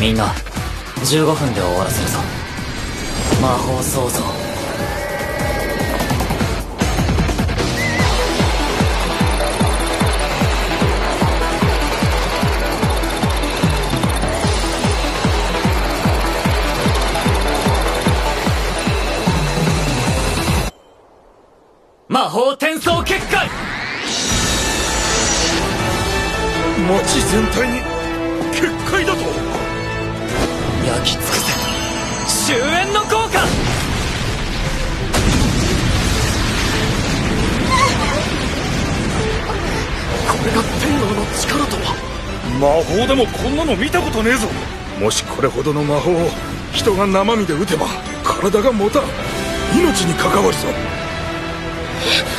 みんな15分で終わらせるぞ。魔法創造。魔法転送結界。 街全体に結界だと。 焼き尽くせ終焉の効果。 これが天皇の力とは。魔法でもこんなの見たことねえぞ。もしこれほどの魔法を人が生身で打てば体が持たん。命に関わるぞ。